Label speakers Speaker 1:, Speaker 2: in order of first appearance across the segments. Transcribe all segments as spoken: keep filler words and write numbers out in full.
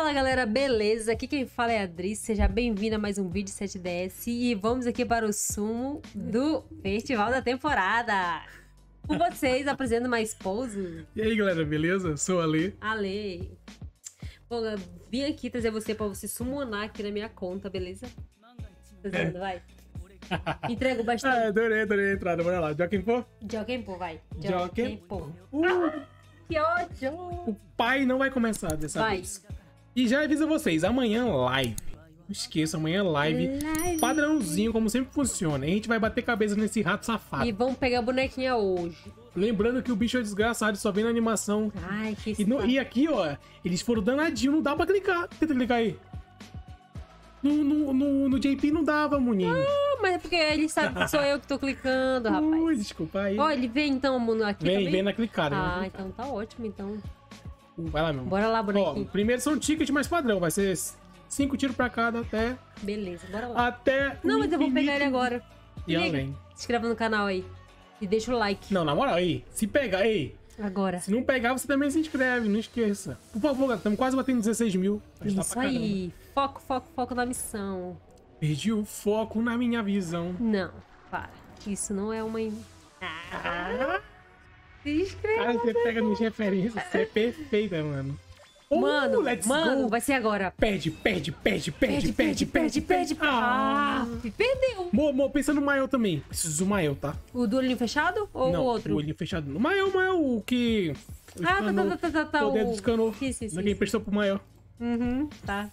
Speaker 1: Fala galera, beleza? Aqui quem fala é a Adri, seja bem-vinda a mais um vídeo sete D S e vamos aqui para o sumo do Festival da Temporada. Com vocês, apresento mais pouso.
Speaker 2: E aí galera, beleza? Sou a Lê.
Speaker 1: Ale. Bom, eu vim aqui trazer você para você summonar aqui na minha conta, beleza? Tá vendo? Vai. Entrego bastante.
Speaker 2: Ah, adorei, adorei a entrada, bora lá. Joaquim Pô?
Speaker 1: Joaquim Pô, vai.
Speaker 2: Joaquim
Speaker 1: Pô.
Speaker 2: Uh,
Speaker 1: Que ódio!
Speaker 2: o pai não vai começar dessa
Speaker 1: Vai.
Speaker 2: vez. E já aviso vocês, amanhã live. Não esqueça, amanhã live.
Speaker 1: Live.
Speaker 2: Padrãozinho, como sempre funciona. E a gente vai bater cabeça nesse rato safado.
Speaker 1: E vamos pegar a bonequinha hoje.
Speaker 2: Lembrando que o bicho é desgraçado, só vem na animação.
Speaker 1: Ai, que
Speaker 2: E, no- e aqui, ó, eles foram danadinhos, não dá pra clicar. Tenta clicar aí. No, no, no, no J P não dava, Muninho.
Speaker 1: Ah, mas é porque ele sabe que sou eu que tô clicando, rapaz.
Speaker 2: Ui, desculpa aí.
Speaker 1: Ó, ele vem então, mano, aqui
Speaker 2: Vem,
Speaker 1: também?
Speaker 2: vem na clicada.
Speaker 1: Ah,
Speaker 2: né?
Speaker 1: então tá ótimo, então.
Speaker 2: Vai lá, meu.
Speaker 1: Bora lá,
Speaker 2: Ó,
Speaker 1: bonequinho.
Speaker 2: primeiro são tickets mais padrão, vai ser cinco tiros pra cada até.
Speaker 1: Beleza, bora lá.
Speaker 2: Até.
Speaker 1: Não,
Speaker 2: o
Speaker 1: mas eu vou pegar
Speaker 2: infinito
Speaker 1: ele agora.
Speaker 2: E
Speaker 1: Liga.
Speaker 2: além.
Speaker 1: Se inscreva no canal aí. E deixa o like.
Speaker 2: Não, na moral, aí. Se pegar, ei.
Speaker 1: Agora.
Speaker 2: Se não pegar, você também se inscreve, não esqueça. Por favor, galera, estamos quase batendo dezesseis mil. Mas tá
Speaker 1: Isso
Speaker 2: pra caramba.
Speaker 1: aí. Foco, foco, foco na missão.
Speaker 2: Perdi o foco na minha visão.
Speaker 1: Não, para. Isso não é uma. Ah, se inscreve.
Speaker 2: Cara, você pega minhas referências, você é perfeita, mano. Oh,
Speaker 1: Mano,
Speaker 2: let's
Speaker 1: mano,
Speaker 2: go.
Speaker 1: vai ser agora.
Speaker 2: Perde, perde, perde, perde, perde, perde, perde.
Speaker 1: Ah,
Speaker 2: Ah.
Speaker 1: perdeu.
Speaker 2: Mo, mo, pensa no Mael também. Preciso do Mael, tá?
Speaker 1: O do olhinho fechado ou
Speaker 2: Não,
Speaker 1: o outro?
Speaker 2: o olhinho fechado. No Mael, Mael, o que... o
Speaker 1: Ah, tá,
Speaker 2: escanou,
Speaker 1: tá, tá, tá, tá.
Speaker 2: O dedo
Speaker 1: o-
Speaker 2: escanou.
Speaker 1: Sim, sim, sim,
Speaker 2: Ninguém
Speaker 1: sim.
Speaker 2: prestou pro Mael.
Speaker 1: Uhum, tá.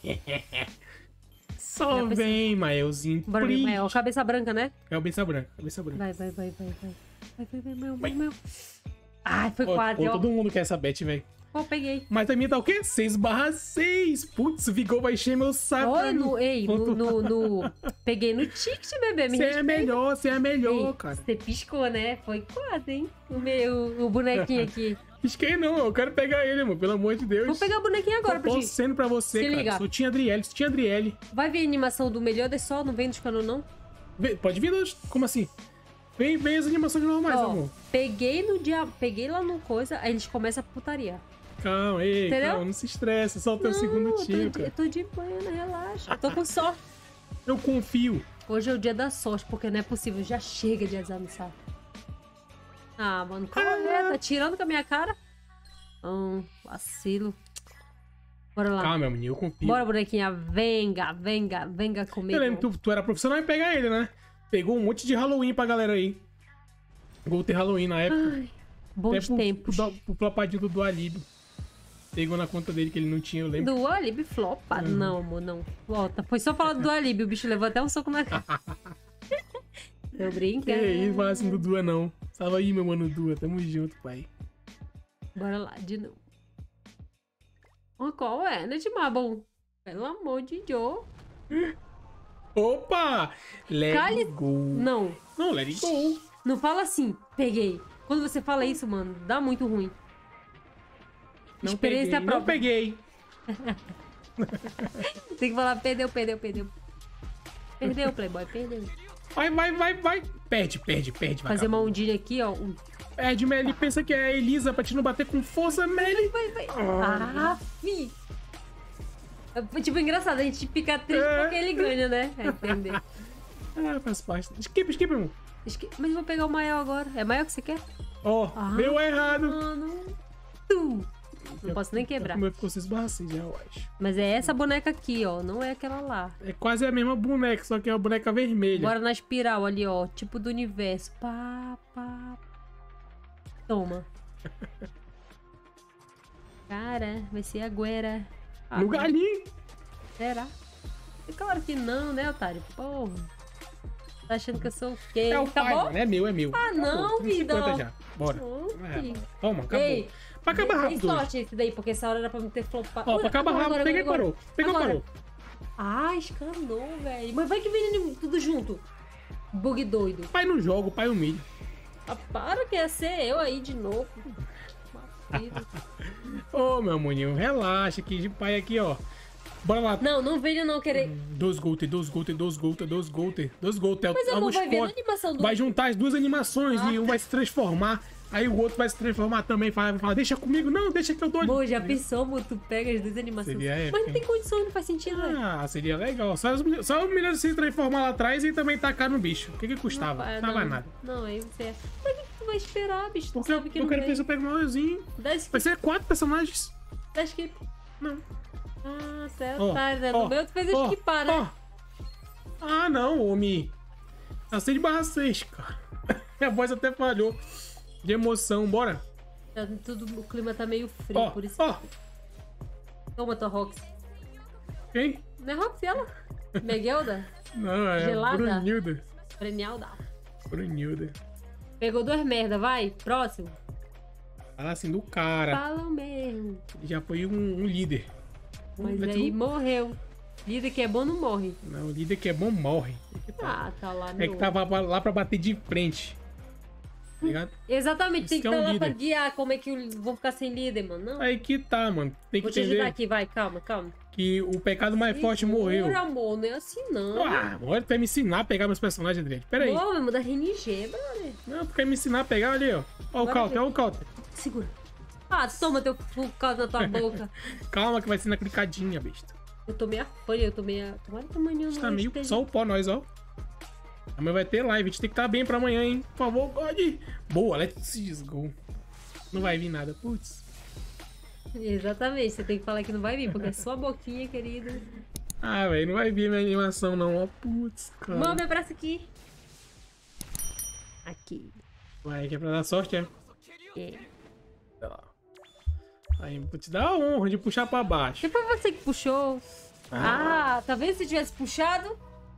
Speaker 2: Só
Speaker 1: Já
Speaker 2: vem, Maelzinho.
Speaker 1: Bora ver,
Speaker 2: please.
Speaker 1: Mael. Cabeça branca, né?
Speaker 2: É o cabeça branca, cabeça branca.
Speaker 1: Vai, vai, vai, vai, vai. Vai, vai, vai, Mael, vai, Mael. Ai, foi
Speaker 2: Pô,
Speaker 1: quase,
Speaker 2: pô,
Speaker 1: ó.
Speaker 2: todo mundo quer essa bet, velho.
Speaker 1: Pô, peguei.
Speaker 2: Mas a minha tá o quê? seis barra seis. Putz, o Vigor vai encher meu saco.
Speaker 1: Olha, no, ei, no,
Speaker 2: Ponto-
Speaker 1: no, no- Peguei no ticket, bebê. Me
Speaker 2: Você é
Speaker 1: respeita.
Speaker 2: melhor, você é melhor,
Speaker 1: Ei,
Speaker 2: cara.
Speaker 1: Você piscou, né? Foi quase, hein? O, meu, o bonequinho aqui.
Speaker 2: Pisquei não, eu quero pegar ele, mano. Pelo amor de Deus.
Speaker 1: Vou pegar o bonequinho agora
Speaker 2: Tô
Speaker 1: pra ti.
Speaker 2: torcendo pra você,
Speaker 1: Se
Speaker 2: cara.
Speaker 1: liga.
Speaker 2: Sou Tinha Adriele, sou Tinha Adriele.
Speaker 1: Vai ver a animação do Melhor de Sol? Não vem dos canos, não?
Speaker 2: Vem, pode vir, nos- como assim? Vem, vem as animações normais,
Speaker 1: Ó,
Speaker 2: amor.
Speaker 1: peguei no dia... Peguei lá no coisa, aí eles começam a putaria.
Speaker 2: Calma, ei,
Speaker 1: Entendeu?
Speaker 2: calma, não se estressa, só o teu
Speaker 1: Não,
Speaker 2: segundo
Speaker 1: eu tô
Speaker 2: tiro,
Speaker 1: de-
Speaker 2: cara.
Speaker 1: Eu tô de boa, né? Relaxa. Eu tô com sorte.
Speaker 2: Eu confio.
Speaker 1: Hoje é o dia da sorte, porque não é possível. Já chega de azar no saco. Ah, mano, qual é? Tá tirando com a minha cara? Hum, vacilo. Bora lá.
Speaker 2: Calma, meu menino, eu confio.
Speaker 1: Bora, bonequinha. Venga, venga, venga comigo.
Speaker 2: Eu lembro que tu, tu era profissional em pegar ele, né? Pegou um monte de Halloween pra galera aí. Gol ter Halloween na época.
Speaker 1: Ai, bons
Speaker 2: Até pro,
Speaker 1: tempos.
Speaker 2: pro, pro flopadinho do Dualib. Pegou na conta dele que ele não tinha, eu lembro.
Speaker 1: Do Alib flopa?
Speaker 2: Uhum.
Speaker 1: Não, amor, não. Volta. Foi só falar do Alib. O bicho levou até um soco na cara. Eu brinco.
Speaker 2: Que isso, fala assim do Dua não. Salve aí, meu mano Dua. Tamo junto, pai.
Speaker 1: Bora lá, de novo. Oh, qual é, né, Timabon? Pelo amor de Deus.
Speaker 2: Opa! Let
Speaker 1: Cale-
Speaker 2: it go.
Speaker 1: Não,
Speaker 2: Não, let it go.
Speaker 1: não fala assim. Peguei. Quando você fala isso, mano, dá muito ruim.
Speaker 2: Não
Speaker 1: Experiência
Speaker 2: peguei,
Speaker 1: própria.
Speaker 2: não peguei.
Speaker 1: Tem que falar, perdeu, perdeu, perdeu. Perdeu, Playboy, perdeu.
Speaker 2: Vai, vai, vai, vai. Perde, perde, perde.
Speaker 1: Fazer uma ondilha aqui, ó. Um-
Speaker 2: Perde, Melly. Pensa que é a Elisa pra te não bater com força, Melly.
Speaker 1: Vai, vai. Ah, fi. É, tipo, engraçado, a gente fica triste
Speaker 2: É.
Speaker 1: porque ele ganha, né? É, entender.
Speaker 2: Ah, faz parte. Skip, skip, irmão.
Speaker 1: Esque- Mas eu vou pegar o Mael agora. É Mael que você quer?
Speaker 2: Ó,
Speaker 1: Ah.
Speaker 2: deu errado.
Speaker 1: Mano. Tu. Não posso nem quebrar.
Speaker 2: O meu ficou seis barra seis, já, eu acho.
Speaker 1: Mas é essa boneca aqui, ó. Não é aquela lá.
Speaker 2: É quase a mesma boneca, só que é a boneca vermelha.
Speaker 1: Bora na espiral ali, ó. Tipo do universo. Pá, pá. Toma. Cara, vai ser a Guera. Ah,
Speaker 2: No galinho.
Speaker 1: será? É claro que não, né, otário? Porra. Tá achando que eu sou o quê?
Speaker 2: É o
Speaker 1: Acabou?
Speaker 2: pai, mano. É meu, é meu.
Speaker 1: Ah, não,
Speaker 2: trinta e
Speaker 1: vida.
Speaker 2: cinquenta já. Bora.
Speaker 1: Não,
Speaker 2: É,
Speaker 1: filho.
Speaker 2: toma, acabou.
Speaker 1: Ei,
Speaker 2: Pra acabar
Speaker 1: tem
Speaker 2: rápido. hoje.
Speaker 1: sorte esse daí, porque essa hora era pra me ter flopado.
Speaker 2: Ó,
Speaker 1: Ui,
Speaker 2: pra acabar
Speaker 1: agora,
Speaker 2: rápido.
Speaker 1: agora,
Speaker 2: Peguei e
Speaker 1: agora.
Speaker 2: parou. Pegou,
Speaker 1: Agora.
Speaker 2: parou.
Speaker 1: Ah, escanou, velho. Mas vai que vem tudo junto. Bug doido.
Speaker 2: Pai não joga, o pai humilha.
Speaker 1: Ah, para que ia ser eu aí de novo. Vacilo.
Speaker 2: Ô, meu maninho, relaxa aqui de pai aqui, ó. Bora lá.
Speaker 1: Não, não venha não querer.
Speaker 2: Dois Golter, dois Golter, dois Golter, dois Golter, dois Golter.
Speaker 1: Mas amor, vai ver na animação do...
Speaker 2: Vai juntar as duas animações
Speaker 1: Ah.
Speaker 2: e um vai se transformar Aí o outro vai se transformar também, fala, fala deixa comigo, não, deixa que eu tô...
Speaker 1: Pô, já pensou, amor? Tu pega as duas animações.
Speaker 2: Seria
Speaker 1: Mas
Speaker 2: épico,
Speaker 1: não tem condição, não faz sentido, velho.
Speaker 2: Ah, seria legal. Só, os- só o menino se transformar lá atrás e também tacar no bicho. O que que custava? Não,
Speaker 1: Não,
Speaker 2: custava
Speaker 1: não,
Speaker 2: nada.
Speaker 1: não, aí você... Mas o que tu vai esperar, bicho? Tu
Speaker 2: Porque eu,
Speaker 1: sabe que
Speaker 2: eu
Speaker 1: não
Speaker 2: quero
Speaker 1: vem.
Speaker 2: ver se eu pego um maiorzinho.
Speaker 1: Dá skip,
Speaker 2: Vai ser quatro personagens.
Speaker 1: dá skip.
Speaker 2: Não.
Speaker 1: Ah, você é
Speaker 2: Ó,
Speaker 1: otário, né?
Speaker 2: ó,
Speaker 1: No meu tu fez
Speaker 2: ó,
Speaker 1: eu skipar, né?
Speaker 2: ó. Ah, não, homem. Tá seis barra seis, cara. Minha voz até falhou. De emoção, bora.
Speaker 1: Tá tudo, o clima tá meio frio,
Speaker 2: Ó,
Speaker 1: por isso.
Speaker 2: ó.
Speaker 1: Toma tua Rox.
Speaker 2: Quem?
Speaker 1: Não é Rox ela? Meguelda?
Speaker 2: Não, é
Speaker 1: Gelada?
Speaker 2: Brunilda.
Speaker 1: Premialda.
Speaker 2: Brunilda.
Speaker 1: Pegou duas merda, vai. Próximo.
Speaker 2: Fala assim do cara.
Speaker 1: Fala mesmo.
Speaker 2: Ele já foi um, um líder.
Speaker 1: Mas
Speaker 2: Let's
Speaker 1: aí
Speaker 2: go.
Speaker 1: morreu. Líder que é bom não morre.
Speaker 2: Não, o líder que é bom morre.
Speaker 1: Ah, tá lá,
Speaker 2: É
Speaker 1: meu.
Speaker 2: que tava lá pra bater de frente. Tá ligado?
Speaker 1: Exatamente,
Speaker 2: Esse
Speaker 1: tem que
Speaker 2: que é
Speaker 1: estar
Speaker 2: um
Speaker 1: lá pra
Speaker 2: líder.
Speaker 1: guiar. Como é que eu vou ficar sem líder, mano? Não.
Speaker 2: Aí que tá, mano. Tem que
Speaker 1: Vou te ajudar
Speaker 2: entender
Speaker 1: aqui, vai, calma, calma.
Speaker 2: que o pecado mais forte morreu.
Speaker 1: Por amor, não é assim não.
Speaker 2: Ah, agora tu quer me ensinar a pegar meus personagens, Adriano. Pera aí.
Speaker 1: Pô, vai mudar R N G, brother.
Speaker 2: Não, tu quer me ensinar a pegar ali, ó. Ó o
Speaker 1: Bora
Speaker 2: counter,
Speaker 1: ver.
Speaker 2: ó o counter.
Speaker 1: Segura. Ah, toma teu full caldo na tua boca.
Speaker 2: Calma que vai ser na clicadinha, besta.
Speaker 1: Eu tomei a folha, eu tomei a... Tomara que amanhã
Speaker 2: A gente
Speaker 1: não
Speaker 2: tá meio
Speaker 1: esteja-
Speaker 2: só o pó, nós, ó. Amanhã vai ter live, a gente tem que estar bem pra amanhã, hein? Por favor, God. Boa, let's go. Não vai vir nada, putz.
Speaker 1: Exatamente, você tem que falar que não vai vir, porque é sua boquinha, querido.
Speaker 2: Ah, velho, não vai vir minha animação, não, ó. Putz, cara.
Speaker 1: Mão, me abraça aqui. Aqui.
Speaker 2: Vai, que é pra dar sorte, é?
Speaker 1: É.
Speaker 2: Sei lá. Aí, vou te dar a honra de puxar pra baixo.
Speaker 1: Se foi você que puxou. Ah, tá vendo se tivesse puxado?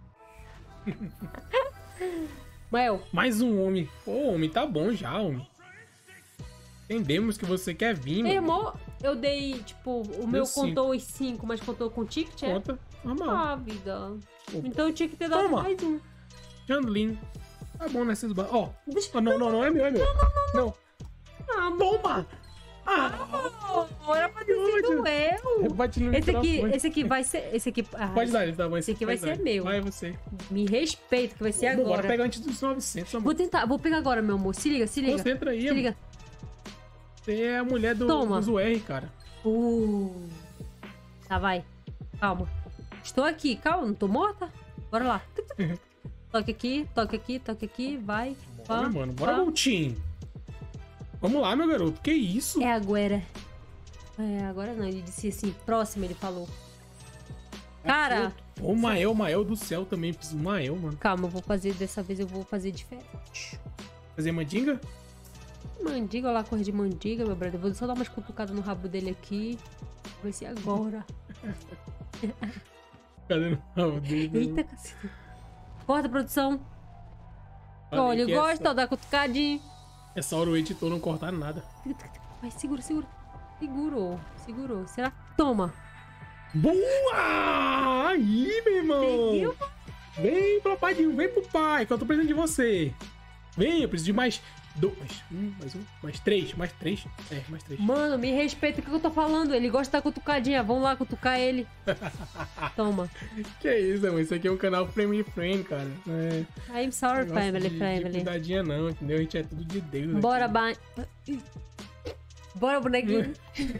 Speaker 1: Well,
Speaker 2: Mais um homem. Pô, homem, tá bom já, homem. Entendemos que você quer vir,
Speaker 1: meu
Speaker 2: mano.
Speaker 1: irmão, eu dei, tipo, o meu
Speaker 2: cinco.
Speaker 1: contou os cinco, mas contou com ticket, é?
Speaker 2: Conta, normal.
Speaker 1: Ah, vida.
Speaker 2: Pô.
Speaker 1: Então eu tinha que ter dado
Speaker 2: Toma.
Speaker 1: mais um.
Speaker 2: Jandelin. Tá bom nessas barras. Ó,
Speaker 1: Deixa
Speaker 2: oh, não, não, não é meu, é meu. Não,
Speaker 1: Ah, amor,
Speaker 2: Toma! Ah!
Speaker 1: era pra ter sido eu.
Speaker 2: Bate no
Speaker 1: Esse aqui,
Speaker 2: microfone.
Speaker 1: esse aqui vai ser. Esse aqui. Ah,
Speaker 2: Pode dar, tá bom.
Speaker 1: Esse aqui vai
Speaker 2: pode
Speaker 1: ser
Speaker 2: dar.
Speaker 1: meu.
Speaker 2: Vai você.
Speaker 1: Me respeita, que vai ser
Speaker 2: Bom, bora
Speaker 1: agora.
Speaker 2: pegar antes dos novecentos, amor.
Speaker 1: Vou tentar, vou pegar agora, meu amor. Se liga, se liga.
Speaker 2: Concentra aí,
Speaker 1: Se
Speaker 2: amor.
Speaker 1: liga.
Speaker 2: Você é a mulher do,
Speaker 1: Toma.
Speaker 2: do Zuer, cara.
Speaker 1: Uh. Tá, vai. Calma. Estou aqui, calma, não tô morta? Bora lá. Toque aqui, toque aqui, toque aqui, vai.
Speaker 2: Bora,
Speaker 1: Pá,
Speaker 2: mano. Bora,
Speaker 1: pá.
Speaker 2: Voltinho. Vamos lá, meu garoto. Que isso?
Speaker 1: É agora. É, agora não, ele disse assim, próximo, ele falou. Cara,
Speaker 2: Ô, Mael, Mael do céu também. Preciso do Mael, mano.
Speaker 1: calma, eu vou fazer, dessa vez eu vou fazer diferente.
Speaker 2: Fazer mandinga?
Speaker 1: Mandiga lá, corre de mandiga, meu brother. Vou só dar umas cutucadas no rabo dele aqui. Vai ser agora.
Speaker 2: Cadê no rabo dele?
Speaker 1: Eita, cacete. Corta, produção.
Speaker 2: Falei
Speaker 1: Olha, eu
Speaker 2: que
Speaker 1: gosto,
Speaker 2: essa,
Speaker 1: ó, da cutucadinha.
Speaker 2: essa hora o editor não cortar nada.
Speaker 1: Vai, segura, segura. Segurou, segurou. Será? Toma.
Speaker 2: Boa! Aí, meu irmão!
Speaker 1: Conseguiu?
Speaker 2: Vem, papadinho, vem pro pai, que eu tô precisando de você. Vem, eu preciso de mais dois. Mais um, mais um, mais três, mais três. É, mais três.
Speaker 1: Mano, me respeita o que eu tô falando. Ele gosta da cutucadinha. Vamos lá cutucar ele. Toma.
Speaker 2: Que isso, mano? Isso aqui é um canal Family Friend, cara. É,
Speaker 1: I'm sorry,
Speaker 2: negócio
Speaker 1: family,
Speaker 2: de, de
Speaker 1: family.
Speaker 2: cuidadinha não, entendeu? A gente é tudo de Deus. aqui.
Speaker 1: Bora, ba... Bora, bonequinho.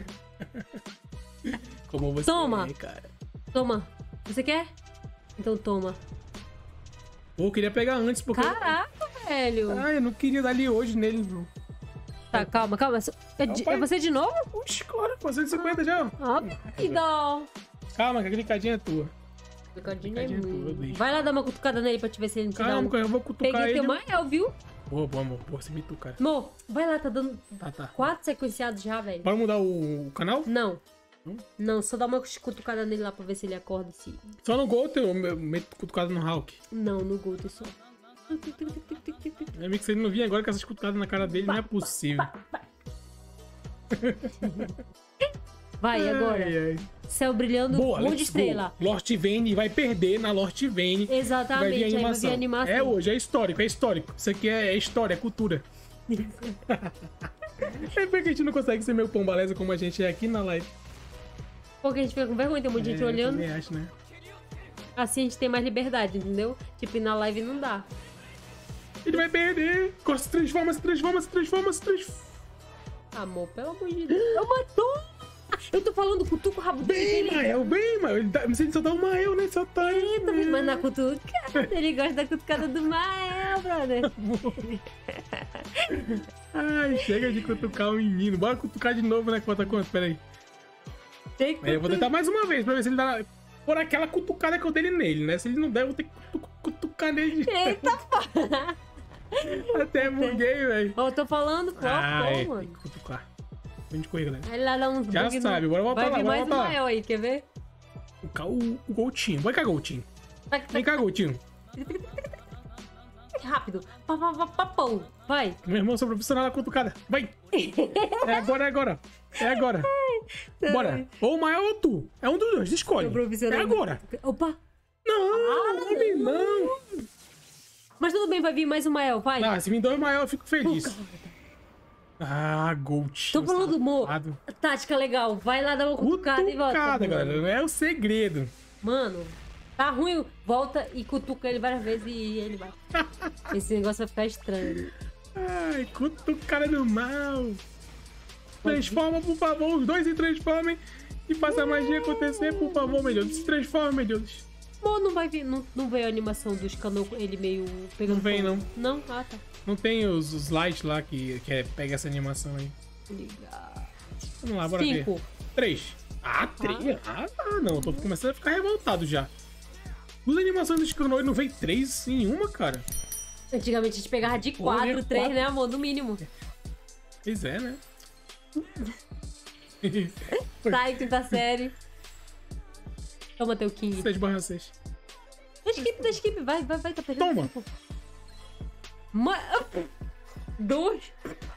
Speaker 2: Como você
Speaker 1: Toma.
Speaker 2: é, cara.
Speaker 1: Toma. Você quer? Então toma.
Speaker 2: Pô, eu queria pegar antes, porque...
Speaker 1: Caraca, velho.
Speaker 2: Ah, eu não queria dar ali hoje nele, bro.
Speaker 1: Tá, calma, calma. É, de- é você de novo?
Speaker 2: Oxi, claro, quatrocentos e cinquenta já.
Speaker 1: Ah, que dó.
Speaker 2: Calma, que a clicadinha é tua.
Speaker 1: Cutucadinha é
Speaker 2: Cutucadinha é tua,
Speaker 1: minha.
Speaker 2: bicho.
Speaker 1: Vai lá dar uma cutucada nele pra te ver se ele não te dá
Speaker 2: Calma,
Speaker 1: um...
Speaker 2: que eu vou cutucar
Speaker 1: Peguei
Speaker 2: ele.
Speaker 1: teu Mael, viu?
Speaker 2: Boa, boa, amor. Boa, você me tu, cara.
Speaker 1: Amor, vai lá, tá dando
Speaker 2: Tá, tá.
Speaker 1: quatro sequenciados já, velho.
Speaker 2: Bora mudar o, o canal?
Speaker 1: Não.
Speaker 2: Não?
Speaker 1: Não, só dá uma cutucada nele lá pra ver se ele acorda. Se...
Speaker 2: Só no Gol eu me- meto cutucada no Hulk.
Speaker 1: Não, no Gold só.
Speaker 2: Meu amigo, se ele não vir agora com essas cutucadas na cara dele, não é possível.
Speaker 1: Vai, agora.
Speaker 2: Ai, ai.
Speaker 1: Céu brilhando,
Speaker 2: Boa,
Speaker 1: um de
Speaker 2: let's
Speaker 1: estrela.
Speaker 2: go. Lord Vayne vai perder na Lord Vayne. Vai
Speaker 1: Exatamente,
Speaker 2: vir a
Speaker 1: aí vai vir
Speaker 2: animação.
Speaker 1: a animação.
Speaker 2: É hoje, é histórico, é histórico. Isso aqui é, é história, é cultura. É porque a gente não consegue ser meio pombaleza como a gente é aqui na live.
Speaker 1: Porque a gente fica com vergonha, tem um monte de gente
Speaker 2: É,
Speaker 1: olhando.
Speaker 2: também acho, né?
Speaker 1: Assim a gente tem mais liberdade, entendeu? Tipo, ir na live não dá.
Speaker 2: Ele vai perder. Agora se transforma, se transforma, se transforma, se transforma.
Speaker 1: Amor, pelo amor de Deus. Eu matou. Eu tô falando, cutuca o rabo dele.
Speaker 2: Bem, Mael, bem, Mael. Ele, dá, ele só dá um Mael, né? Só tá...
Speaker 1: Eita, mas na cutucada. Ele gosta da cutucada do Mael, brother.
Speaker 2: Ai, chega de cutucar o menino. Bora cutucar de novo, né? Conta quanto? Pera aí.
Speaker 1: Tem
Speaker 2: Aí eu vou tentar mais uma vez pra ver se ele dá... Por aquela cutucada que eu dei nele, né? Se ele não der, eu vou ter que cutu- cutucar nele.
Speaker 1: Eita, pá.
Speaker 2: Até buguei, velho.
Speaker 1: Eu tô falando, pô,
Speaker 2: Ah,
Speaker 1: pô,
Speaker 2: é. Tem
Speaker 1: mano.
Speaker 2: que cutucar. Vem de correr, galera.
Speaker 1: Aí lá dá uns
Speaker 2: Já
Speaker 1: bug
Speaker 2: sabe,
Speaker 1: no...
Speaker 2: bora voltar
Speaker 1: Vai
Speaker 2: lá,
Speaker 1: vir
Speaker 2: bora
Speaker 1: mais um
Speaker 2: voltar lá.
Speaker 1: Mael aí, quer ver?
Speaker 2: O, o, o Goltinho. Vai cá, Goltinho.
Speaker 1: Tac, tac,
Speaker 2: Vem cá, Goltinho.
Speaker 1: rápido. Pá, pá, pá, pá, pão. Vai.
Speaker 2: Meu irmão, sou profissional da cutucada. Vai. É agora, é agora. É agora. Bora. Ou o maior ou tu. É um dos dois, escolhe.
Speaker 1: Sou profissional.
Speaker 2: É agora.
Speaker 1: Opa.
Speaker 2: Não, não vem não.
Speaker 1: Mas tudo bem, vai vir mais um Mael, vai.
Speaker 2: Ah, se me dá o maior, eu fico feliz. Ah, Gold.
Speaker 1: Tô falando, amor. Tática legal. Vai lá dar uma cutucada e volta.
Speaker 2: Cutucada, galera. Não é o segredo.
Speaker 1: Mano, tá ruim. Volta e cutuca ele várias vezes e ele vai. Esse negócio vai ficar estranho.
Speaker 2: Ai, cutucada do mal. Transforma, por favor. Os dois se transformem. E faça a magia acontecer, por favor, meu Deus. Se transforma, meu Deus.
Speaker 1: Amor, não vai vir. Não, não veio a animação dos cano, ele meio pegando.
Speaker 2: Não vem,
Speaker 1: fogo.
Speaker 2: não.
Speaker 1: Não? Ah, tá.
Speaker 2: Não tem os, os lights lá que, que é, pega essa animação aí.
Speaker 1: Legal.
Speaker 2: Vamos lá, bora
Speaker 1: Cinco.
Speaker 2: ver. Três. Ah, três? Ah, ah, não. Tô começando a ficar revoltado já. As animações do Chicanoi não veio três em uma, cara.
Speaker 1: Antigamente a gente pegava de
Speaker 2: Porra,
Speaker 1: quatro, três,
Speaker 2: quatro.
Speaker 1: né, amor? No mínimo.
Speaker 2: Pois é, né?
Speaker 1: Sai, quinta série. Toma teu King.
Speaker 2: seis barra seis.
Speaker 1: Da skip, da skip. Vai, vai, vai. Tá perdendo
Speaker 2: Toma.
Speaker 1: tempo. Ma... Dois.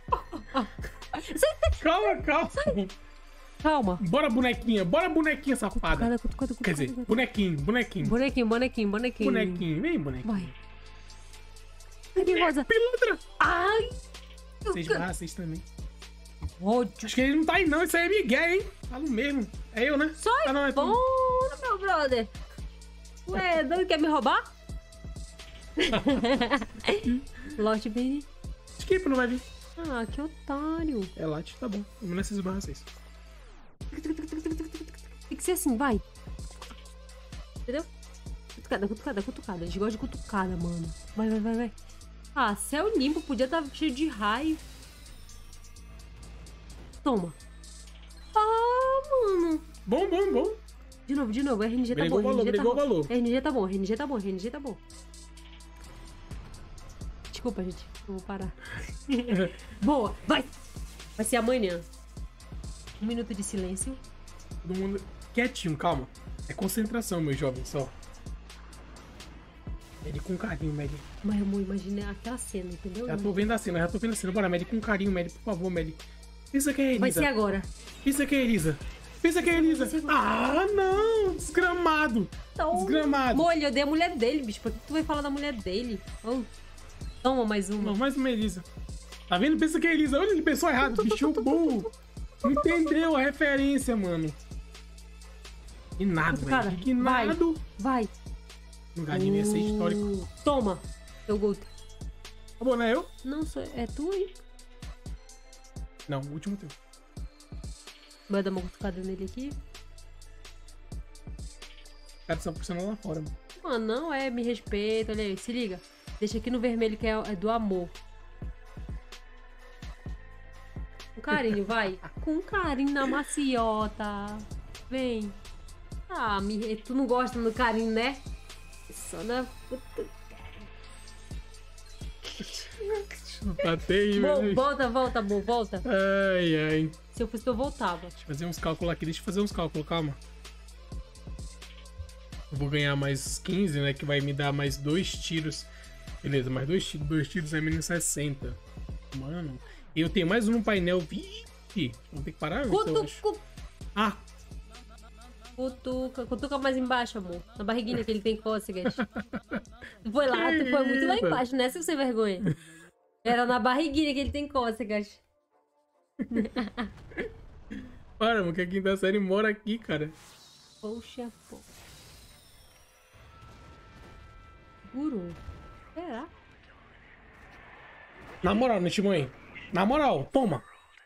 Speaker 2: Calma, calma.
Speaker 1: Calma.
Speaker 2: Bora, bonequinha. Bora, bonequinha safada.
Speaker 1: Cutucada, cutucada,
Speaker 2: Quer dizer,
Speaker 1: cutucada.
Speaker 2: bonequinho, bonequinho.
Speaker 1: Bonequinho, bonequinho, bonequinho.
Speaker 2: Bonequinho. Vem, bonequinho.
Speaker 1: Vai. Ai, que rosa.
Speaker 2: Pilantra.
Speaker 1: Ai.
Speaker 2: seis barra seis também.
Speaker 1: Ódio.
Speaker 2: Acho que ele não tá aí, não. Isso aí é Miguel, hein? Falo mesmo. É eu, né?
Speaker 1: Só
Speaker 2: Ah, não, é tu.
Speaker 1: bora, meu brother. Ué, doido quer me roubar? Lote bem.
Speaker 2: Skip não vai vir.
Speaker 1: Ah, que otário.
Speaker 2: É Light, tá bom. Vamos nessa seis barra seis.
Speaker 1: Tem que ser assim, vai. Entendeu? Cutucada, cutucada, cutucada. A gente gosta de cutucada, mano. Vai, vai, vai, vai. Ah, céu limpo, podia estar cheio de raio. Toma. Ah, mano.
Speaker 2: Bom, bom, bom.
Speaker 1: De novo, de novo. R N G tá
Speaker 2: Brigou
Speaker 1: bom.
Speaker 2: o valor,
Speaker 1: R N G tá
Speaker 2: brigou o
Speaker 1: bom.
Speaker 2: valor.
Speaker 1: R N G tá bom, R N G tá bom, R N G tá bom. Desculpa, gente. Eu vou parar. Boa, vai. Vai ser amanhã. Um minuto de silêncio.
Speaker 2: Todo mundo quietinho, calma. É concentração, meu jovem, só. Mede com carinho, Mede.
Speaker 1: Mas, amor, imagina aquela cena, entendeu?
Speaker 2: Já tô vendo a cena, já tô vendo a cena. Bora, Mede com carinho, Mede, por favor, Mede. Isso aqui é Elisa.
Speaker 1: Vai ser agora.
Speaker 2: Isso aqui é Elisa. Isso aqui é Elisa.
Speaker 1: Vai ser agora.
Speaker 2: Ah, não. Desgramado.
Speaker 1: Então,
Speaker 2: Desgramado.
Speaker 1: amor, eu dei a mulher dele, bicho. Por que tu vai falar da mulher dele? Oh. Toma mais uma.
Speaker 2: Não, mais uma Elisa. Tá vendo? Pensa que é Elisa. Olha, ele pensou errado. Bicho burro. Não entendeu a referência, mano. Ignado,
Speaker 1: Cara,
Speaker 2: velho. Ignado.
Speaker 1: Vai.
Speaker 2: No gadinho ia ser histórico.
Speaker 1: Uh, Toma. Teu gol.
Speaker 2: Tá bom, não é eu?
Speaker 1: Não, sou... é tu aí.
Speaker 2: Não, o último teu.
Speaker 1: Vai dar uma cutucada nele aqui.
Speaker 2: O cara tá funcionando lá fora, mano.
Speaker 1: Mano, não é, me respeita, olha aí, se liga. Deixa aqui no vermelho que é, é do amor. Com carinho, vai. Com carinho na maciota. Vem. Ah, me... tu não gosta do carinho, né? Só na puta.
Speaker 2: Tá terrível.
Speaker 1: Bom,
Speaker 2: bicho.
Speaker 1: volta, volta, amor, volta.
Speaker 2: Ai, ai.
Speaker 1: Se eu fosse, eu voltava.
Speaker 2: Deixa eu fazer uns cálculos aqui. Deixa eu fazer uns cálculos, calma. Eu vou ganhar mais quinze, né? Que vai me dar mais dois tiros. Beleza, mais dois tiros. Dois tiros é menos sessenta. Mano. E eu tenho mais um no painel. Vixe. Vou ter que parar. Então, eu acho.
Speaker 1: Cutuca,
Speaker 2: Ah,
Speaker 1: cutuca, cutuca mais embaixo, amor. Na barriguinha que ele tem cócegas. Tu foi lá, tu foi muito lá embaixo, né, seu sem vergonha? Era na barriguinha que ele tem cócegas.
Speaker 2: para, mano, que a quinta série mora aqui, cara.
Speaker 1: Poxa, pô. Guru. Será?
Speaker 2: Na moral, né, Timão? Na moral, toma.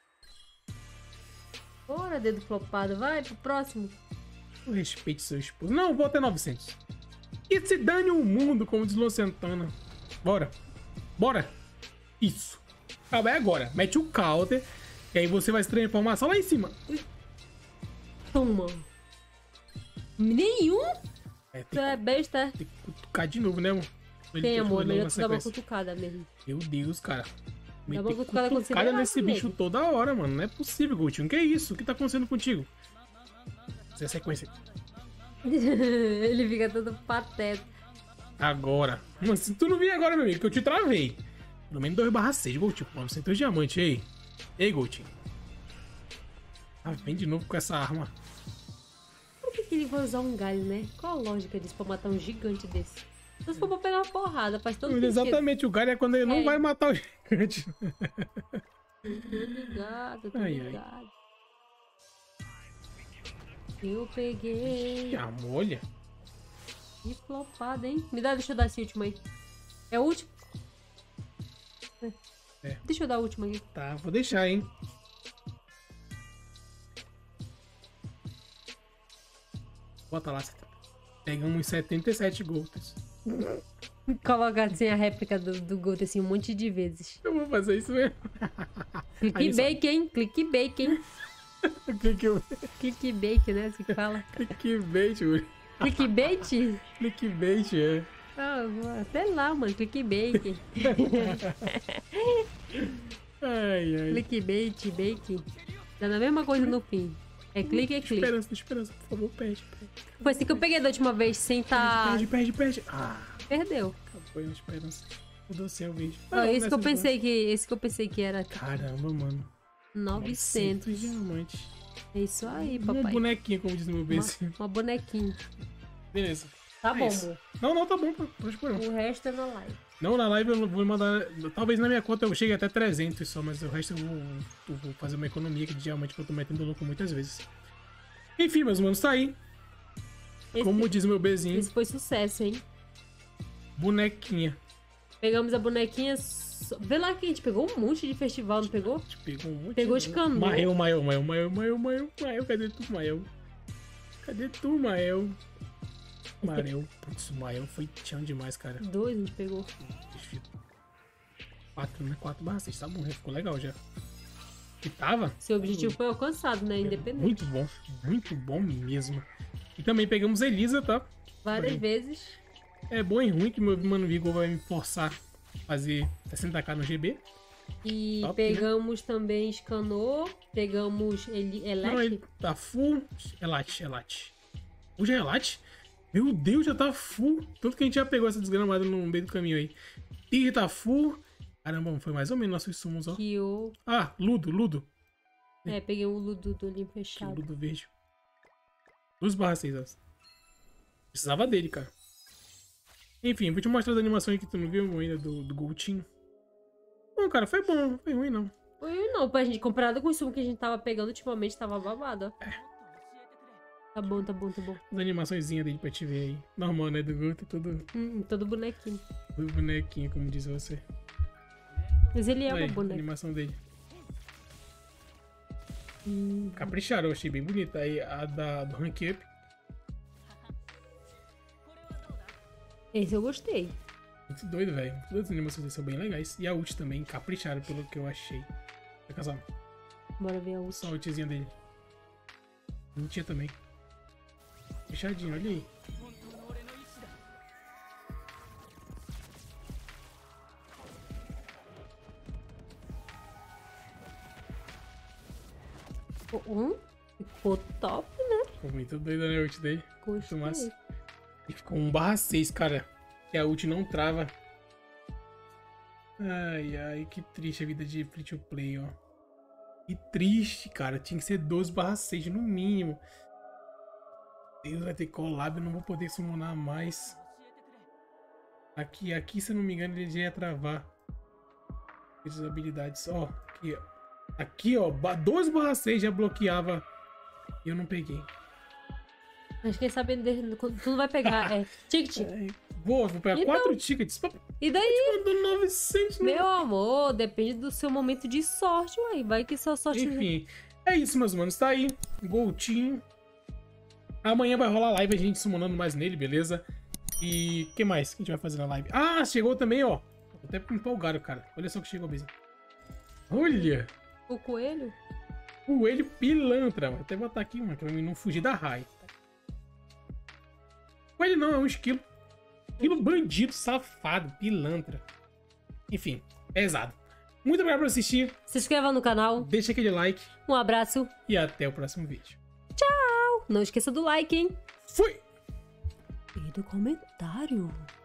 Speaker 1: Bora, dedo flopado. Vai pro próximo.
Speaker 2: Eu respeite seu esposo. Não, vou até novecentos. E se dane o mundo, como diz Luan Santana. Bora. Bora. Isso. Ah, vai agora. Mete o counter. E aí você vai se transformar só lá em cima.
Speaker 1: Toma. Nenhum?
Speaker 2: É,
Speaker 1: Tu é besta.
Speaker 2: Tem que cutucar de novo, né, amor?
Speaker 1: Tem, amor. Melhor tu dar uma cutucada mesmo.
Speaker 2: Meu Deus, cara.
Speaker 1: Dá uma
Speaker 2: Meter
Speaker 1: cutucada
Speaker 2: cutucada nesse
Speaker 1: mesmo.
Speaker 2: bicho toda hora, mano. Não é possível, Goutinho. O que é isso? O que tá acontecendo contigo? Essa é a sequência.
Speaker 1: Ele fica todo pateta.
Speaker 2: Agora. Mano, se tu não vir agora, meu amigo, que eu te travei. Pelo menos dois barra seis, Goutinho. novecentos diamantes, ei. Ei, Goutinho. Ah, vem de novo com essa arma.
Speaker 1: Por que, que ele vai usar um galho, né? Qual a lógica disso pra matar um gigante desse? Só se for pra pegar uma porrada, faz todo sentido.
Speaker 2: Exatamente, o galho é quando ele não
Speaker 1: É.
Speaker 2: vai matar o gigante.
Speaker 1: Tô ligado, tô
Speaker 2: Ai, ai.
Speaker 1: ligado. Eu peguei.
Speaker 2: A molha.
Speaker 1: Que flopada, hein? Me dá, deixa eu dar esse último aí. É o último?
Speaker 2: É.
Speaker 1: Deixa eu dar o último aqui.
Speaker 2: Tá, vou deixar, hein. Bota lá. Pegamos setenta e sete golds.
Speaker 1: Coloca assim a réplica do, do Gold assim um monte de vezes.
Speaker 2: Eu vou fazer isso mesmo.
Speaker 1: Clickbait, hein? Clickbait, hein?
Speaker 2: O que que eu...
Speaker 1: Clickbait, né? Assim que fala.
Speaker 2: Clickbait, Uri.
Speaker 1: Clickbait?
Speaker 2: Clickbait, é.
Speaker 1: Ah, sei lá, mano. Clickbait.
Speaker 2: Ai, ai.
Speaker 1: Clickbait, bait. Dá na mesma coisa no fim. É clique, é clique.
Speaker 2: Esperança, esperança, por favor, perde, perde.
Speaker 1: Foi assim que eu peguei da última vez, sem tá...
Speaker 2: Perde, perde, perde. Ah,
Speaker 1: Perdeu.
Speaker 2: acabou a esperança. Mudou sem o vídeo.
Speaker 1: Ah, esse que eu
Speaker 2: nessa
Speaker 1: pensei que, esse que eu pensei que era
Speaker 2: esperança. Caramba, mano.
Speaker 1: novecentos.
Speaker 2: diamantes.
Speaker 1: É isso aí,
Speaker 2: Uma
Speaker 1: papai.
Speaker 2: bonequinha, como diz no meu
Speaker 1: Uma,
Speaker 2: beijinho.
Speaker 1: uma bonequinha.
Speaker 2: Beleza.
Speaker 1: Tá
Speaker 2: É
Speaker 1: bom,
Speaker 2: isso.
Speaker 1: amor.
Speaker 2: Não, não, tá bom, pô. Pode pôr.
Speaker 1: O resto é na live.
Speaker 2: Não, na live eu vou mandar. Talvez na minha conta eu chegue até trezentos só, mas o resto eu vou, eu vou fazer uma economia de diamante que eu tô metendo louco muitas vezes. Enfim, meus manos, tá aí.
Speaker 1: Esse,
Speaker 2: Como diz meu bezinho,
Speaker 1: esse foi sucesso, hein?
Speaker 2: bonequinha.
Speaker 1: Pegamos a bonequinha. só- Vê lá que a gente pegou um monte de festival, não pegou?
Speaker 2: A gente pegou um monte
Speaker 1: Pegou
Speaker 2: de
Speaker 1: de canoa.
Speaker 2: Mael, Mael, Mael, Mael, Mael, Mael, Mael, cadê tu, Mael? Cadê tu, Mael? Mael, putz, o Mael foi tchão demais, cara.
Speaker 1: Dois a gente pegou.
Speaker 2: Quatro, né? Quatro barra seis, tá bom, já ficou legal já. E tava?
Speaker 1: Seu objetivo foi alcançado, né? Independente.
Speaker 2: Muito bom, muito bom mesmo. E também pegamos Elisa, tá?
Speaker 1: Várias
Speaker 2: Bem.
Speaker 1: vezes.
Speaker 2: É bom e ruim que meu mano Vigor vai me forçar a fazer sessenta k no G B.
Speaker 1: E
Speaker 2: Top, né?
Speaker 1: pegamos também Scanor. Pegamos Eli
Speaker 2: Não,
Speaker 1: Elec.
Speaker 2: ele tá full. Elate, Elate. Hoje é Elate? Meu Deus, já tá full. Tanto que a gente já pegou essa desgramada no meio do caminho aí. Tigre tá full. Caramba, foi mais ou menos nossos sumos, ó.
Speaker 1: Kyo.
Speaker 2: Ah, Ludo, Ludo.
Speaker 1: É, peguei um Ludo do olhinho
Speaker 2: Que
Speaker 1: fechado.
Speaker 2: Ludo verde. dois barra seis, ó. Precisava dele, cara. Enfim, vou te mostrar as animações que tu não viu ainda do, do Goutinho. Bom, cara, foi bom, não foi ruim não.
Speaker 1: Foi não, pra gente comparado com o sumo que a gente tava pegando ultimamente, tava babado, ó. Tá bom, tá bom, tá bom.
Speaker 2: As animaçõezinhas dele pra te ver aí. Normal, né? Do Guto, todo,
Speaker 1: Hum, todo bonequinho.
Speaker 2: todo bonequinho, como diz você.
Speaker 1: Mas ele é
Speaker 2: Aí,
Speaker 1: uma
Speaker 2: a
Speaker 1: boneca.
Speaker 2: animação dele.
Speaker 1: Hum,
Speaker 2: Capricharam, eu achei bem bonita. Aí a da, do Rank Up.
Speaker 1: esse eu gostei.
Speaker 2: Muito doido, velho. Todas as animações dele são bem legais. E a ult também, capricharam pelo que eu achei. Vai casar.
Speaker 1: Bora ver a outra.
Speaker 2: Só a ultzinha dele. Ultinha também. Fechadinho, olha aí.
Speaker 1: Um, ficou top, né?
Speaker 2: Ficou muito doido, né? A ult dele. Muito
Speaker 1: Gostei.
Speaker 2: massa. E ficou um barra seis, cara. E a ult não trava. Ai, ai, que triste a vida de free to play, ó. Que triste, cara. Tinha que ser doze barra seis no mínimo. Deus, vai ter collab, eu não vou poder summonar mais. Aqui, aqui, se eu não me engano, ele já ia travar. Essas habilidades. Ó, aqui, ó. Aqui, ó, doze barra seis já bloqueava. E eu não peguei.
Speaker 1: Mas quem sabe de- tu não vai pegar. É ticket.
Speaker 2: Ai, Vou, vou pegar
Speaker 1: Então.
Speaker 2: quatro tickets. Pra...
Speaker 1: E daí?
Speaker 2: Mandou novecentos, né?
Speaker 1: Meu amor, depende do seu momento de sorte, ué. Vai que sua sorte...
Speaker 2: Enfim, é isso, meus manos. Tá aí, Goltinho. Amanhã vai rolar live, a gente summonando mais nele, beleza? E o que mais que a gente vai fazer na live? Ah, chegou também, ó. Até empolgaram, cara. Olha só o que chegou mesmo. Olha!
Speaker 1: O coelho?
Speaker 2: Coelho pilantra. Vou até botar aqui, mano, pra mim não fugir da raia. Coelho não, é um esquilo. Esquilo bandido, safado, pilantra. Enfim, pesado. Muito obrigado por assistir.
Speaker 1: Se inscreva no canal.
Speaker 2: Deixa aquele like.
Speaker 1: Um abraço.
Speaker 2: E até o próximo vídeo.
Speaker 1: Tchau! Não esqueça do like, hein?
Speaker 2: Fui!
Speaker 1: E do comentário.